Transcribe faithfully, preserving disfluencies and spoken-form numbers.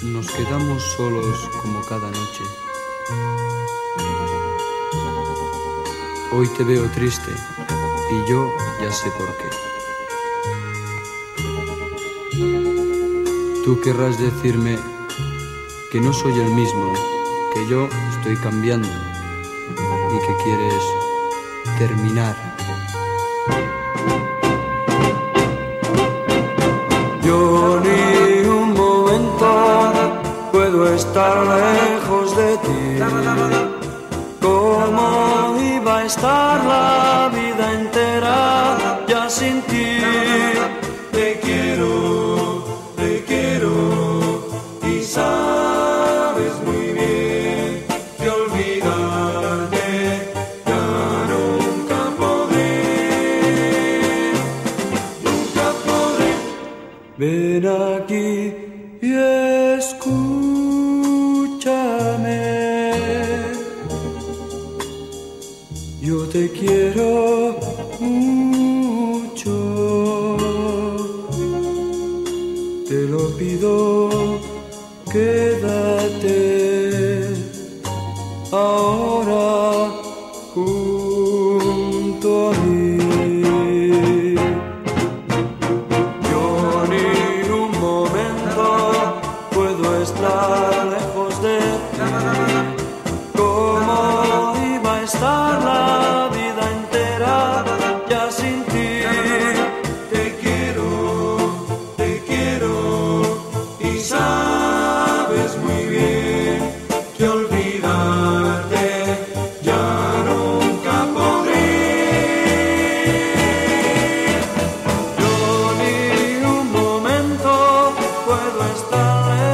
Nos quedamos solos como cada noche. Hoy te veo triste y yo ya sé por qué. Tú querrás decirme que no soy el mismo, que yo estoy cambiando y que quieres terminar. Yo ni un momento puedo estar lejos de ti. ¿Cómo iba a estar la vida entera ya sin ti? Te quiero, te quiero y sabes muy bien que olvidarte ya nunca podré, nunca podré. Ven aquí y escúchame. Yo te quiero mucho, te lo pido, quédate ahora junto a mí. Yo ni un momento puedo estar lejos de ti. ¿Cómo iba a estar la vida entera ya sin ti? Te quiero, te quiero y sabes muy bien que olvidarte ya nunca podré. Yo ni un momento puedo estar lejos